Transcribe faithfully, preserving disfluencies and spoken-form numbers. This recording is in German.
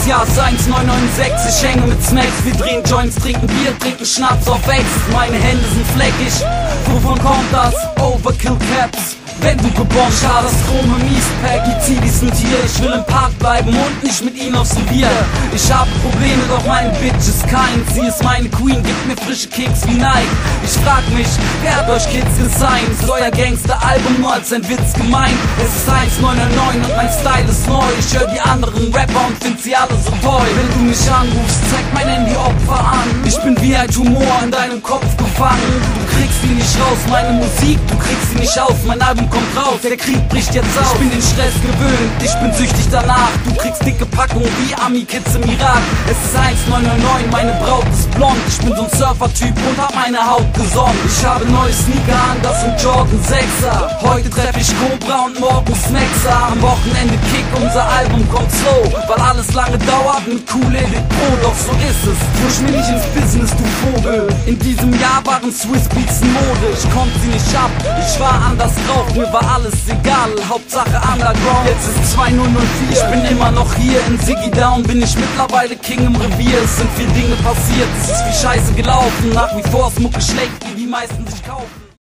Das Jahr ist eins neun neun sechs, ich hänge mit Smacks. Wir drehen Joints, trinken Bier, trinken Schnaps auf Ex. Meine Hände sind fleckig, wovon kommt das? Overkill Caps. Wenn du gebombt hast, Chrome im Eastpack, die Zivis sind hier. Ich will im Park bleiben und nicht mit ihnen aufs Revier. Ich habe Probleme, doch meine Bitch ist keins. Sie ist meine Queen, gibt mir frische Kicks wie Nike. Ich frag mich, wer hat euch Kids gesigned? Ist euer Gangster-Album nur als ein Witz gemeint? Es ist eins neun neun neun und mein Style ist neu. Ich höre die anderen Rapper und find sie alle so toll. Wenn du mich anrufst, zeig mein Handy Opfer an. Ich bin wie ein Tumor in deinem Kopf gefangen. Du kriegst sie nicht raus, meine Musik, du kriegst sie nicht aus. Mein Album kommt raus, der Krieg bricht jetzt aus. Ich bin den Stress gewöhnt, ich bin süchtig danach. Du kriegst dicke Packungen wie Ami-Kids im Irak. Es ist eins neun neun neun, meine Braut ist blond. Ich bin so ein Surfer-Typ und hab meine Haut gesonnt. Ich habe neue Sneaker an, das sind Jordan sechser. Heute treffe ich Cobra und morgen Smaxer. Am Wochenende Kick, unser Album kommt slow, weil alles lange dauert mit cool Edit Pro. Doch so ist es, push mir nicht ins Business, du Vogel. In diesem Jahr waren Swiss Beats in Mode. Ich konnte sie nicht ab, ich war anders drauf. Mir war alles egal, Hauptsache Underground. Jetzt ist zwei null null vier, ich bin immer noch hier. In Ziggy Down bin ich mittlerweile King im Revier. Es sind viele Dinge passiert, es ist wie Scheiße gelaufen. Nach wie vor ist Mucke schlecht, wie die meisten sich kaufen.